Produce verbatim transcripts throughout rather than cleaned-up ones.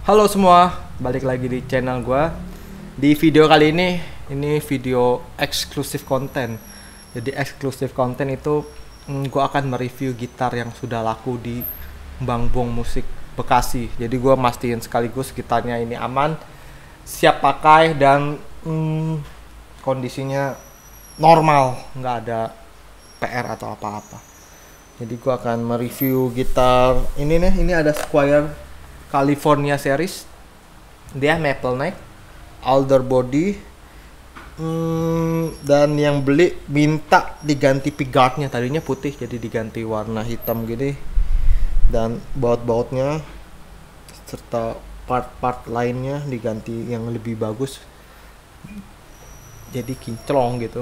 Halo semua, balik lagi di channel gua. Di video kali ini, ini video eksklusif konten. Jadi eksklusif konten itu mm, gua akan mereview gitar yang sudah laku di Bang Bong Musik Bekasi. Jadi gua mastiin sekaligus gitarnya ini aman, siap pakai dan mm, kondisinya normal, nggak ada P R atau apa-apa. Jadi gua akan mereview gitar ini nih, ini ada Squier California series, dia maple neck, alder body, hmm, dan yang beli minta diganti pickguardnya, tadinya putih jadi diganti warna hitam gini, dan baut-bautnya serta part-part lainnya diganti yang lebih bagus, jadi kinclong gitu.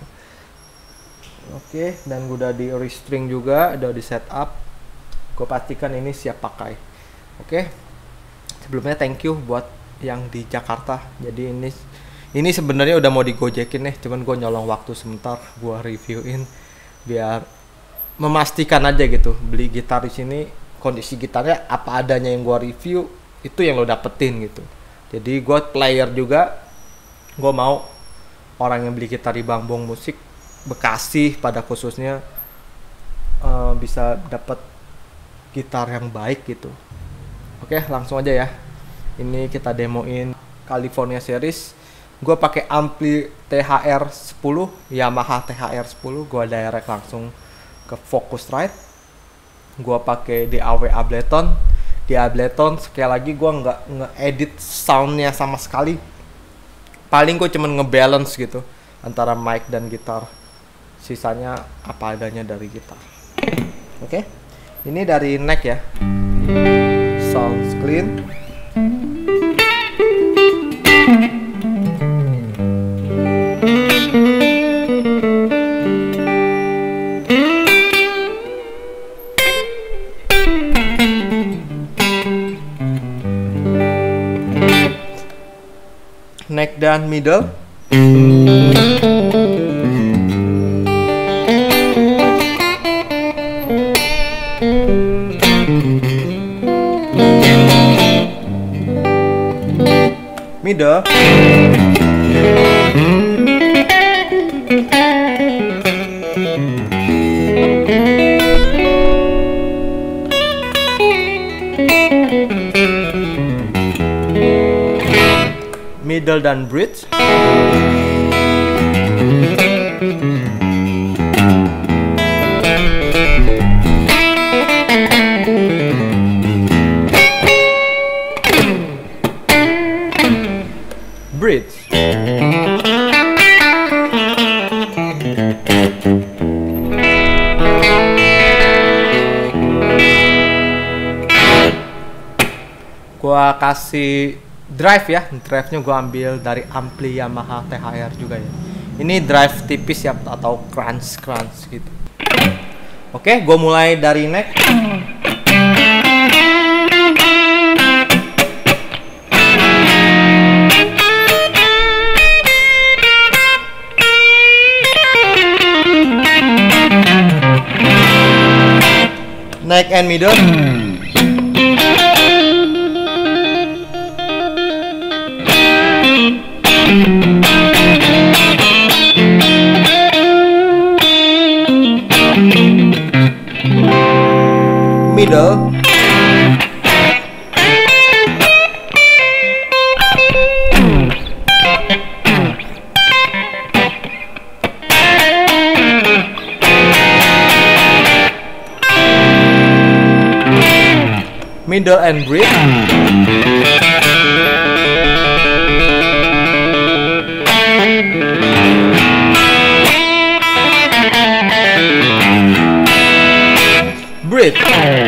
Oke, dan udah di restring juga, udah di setup, gue pastikan ini siap pakai. Oke, sebelumnya thank you buat yang di Jakarta. Jadi ini ini sebenarnya udah mau digojekin nih, cuman gue nyolong waktu sebentar, gue reviewin biar memastikan aja gitu. Beli gitar di sini kondisi gitarnya apa adanya yang gue review itu yang lo dapetin gitu. Jadi gue player juga, gue mau orang yang beli gitar di Bang Bong Musik Bekasi pada khususnya uh, bisa dapat gitar yang baik gitu. Oke, langsung aja ya. Ini kita demoin California series. Gue pakai ampli T H R sepuluh, Yamaha T H R sepuluh. Gue direct langsung ke Focusrite. Gue pakai D A W Ableton. Di Ableton sekali lagi gue nggak nge-edit soundnya sama sekali. Paling gue cuman ngebalance gitu antara mic dan gitar. Sisanya apa adanya dari gitar. Oke, ini dari neck ya. Sounds clean. Neck dan middle. Middle. Middle dan bridge. Bridge. Gua kasih drive ya, drive-nya gua ambil dari ampli Yamaha T H R juga ya. Ini drive tipis ya atau crunch crunch gitu. Oke, gua mulai dari neck. Neck and middle. Middle. Middle and bridge. Bridge.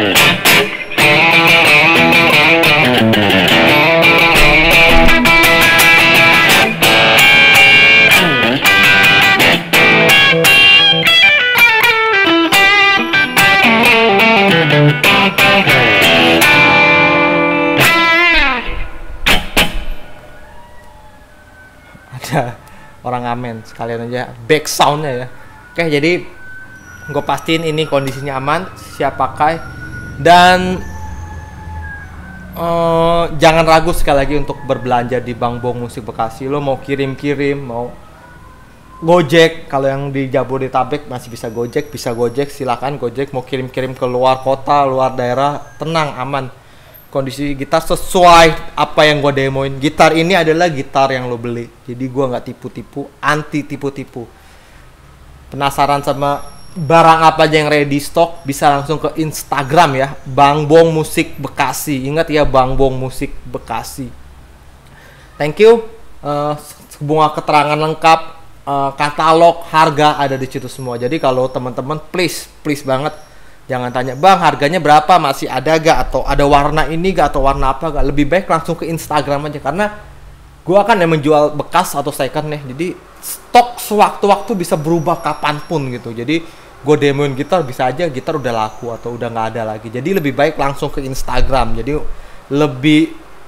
Ada orang amen sekalian aja back soundnya ya. Oke, jadi gue pastiin ini kondisinya aman, siap pakai, dan uh, jangan ragu sekali lagi untuk berbelanja di Bang Bong Musik Bekasi. Lo mau kirim-kirim, mau Gojek, kalau yang di Jabodetabek masih bisa Gojek, bisa Gojek, silakan Gojek. Mau kirim-kirim ke luar kota, luar daerah, tenang, aman. Kondisi gitar sesuai apa yang gue demoin. Gitar ini adalah gitar yang lo beli, jadi gue nggak tipu-tipu, anti tipu-tipu. Penasaran sama barang apa aja yang ready stock, bisa langsung ke Instagram ya, Bang Bong Musik Bekasi. Ingat ya, Bang Bong Musik Bekasi. Thank you. Uh, semua keterangan lengkap, Uh, katalog, harga ada di situ semua. Jadi kalau teman-teman please, please banget jangan tanya, "Bang, harganya berapa? Masih ada gak? Atau ada warna ini gak? Atau warna apa gak?" Lebih baik langsung ke Instagram aja, karena gua kan yang menjual bekas atau second nih. Jadi stok sewaktu-waktu bisa berubah kapanpun gitu. Jadi gue demoin gitar, bisa aja gitar udah laku atau udah nggak ada lagi. Jadi lebih baik langsung ke Instagram. Jadi lebih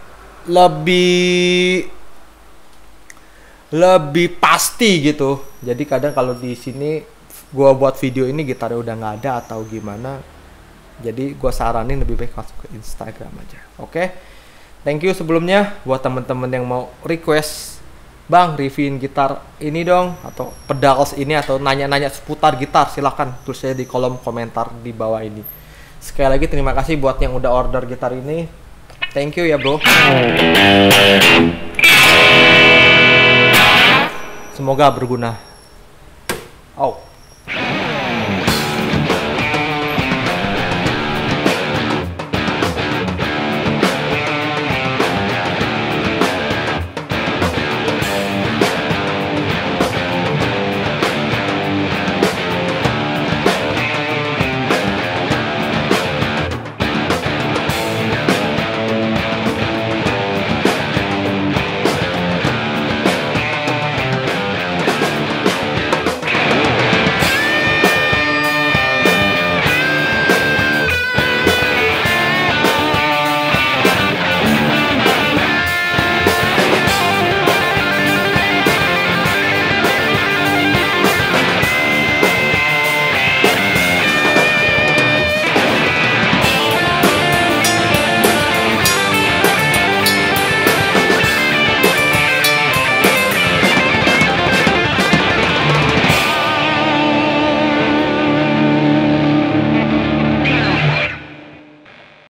lebih lebih pasti gitu. Jadi kadang kalau di sini gua buat video ini gitarnya udah nggak ada atau gimana, jadi gua saranin lebih baik langsung ke Instagram aja. Oke, okay? Thank you sebelumnya buat temen-temen yang mau request, "Bang, reviewin gitar ini dong," atau pedals ini, atau nanya-nanya seputar gitar, silahkan tulis saya di kolom komentar di bawah ini. Sekali lagi terima kasih buat yang udah order gitar ini. Thank you ya bro. Semoga berguna. Oh.